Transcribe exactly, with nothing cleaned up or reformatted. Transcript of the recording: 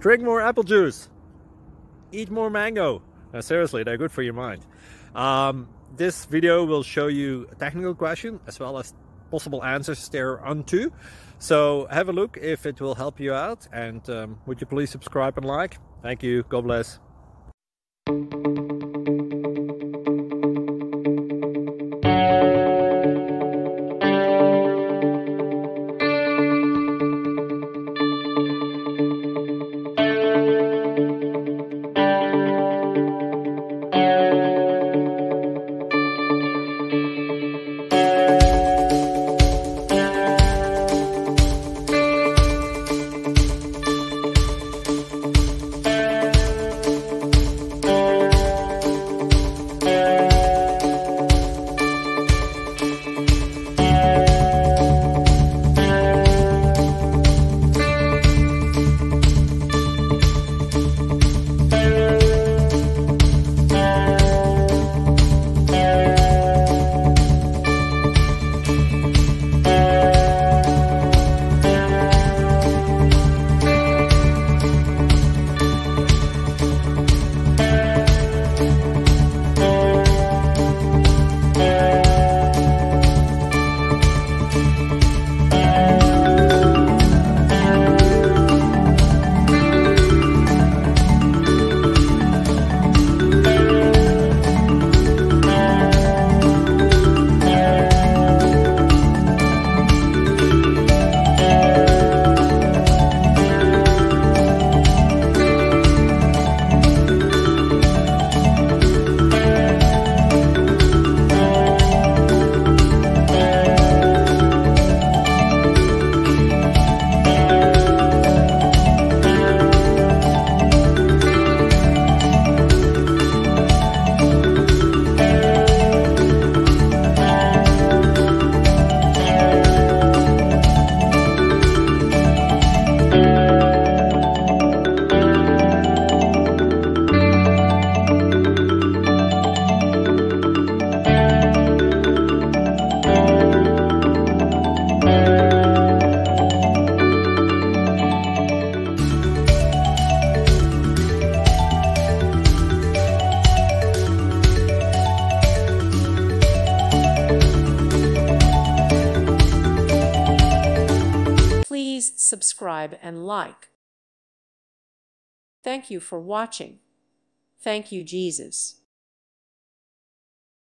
Drink more apple juice. Eat more mango. No, seriously, they're good for your mind. Um, this video will show you a technical question as well as possible answers thereunto. So have a look if it will help you out, and um, would you please subscribe and like? Thank you. God bless. Please subscribe and like. Thank you for watching. Thank you, Jesus.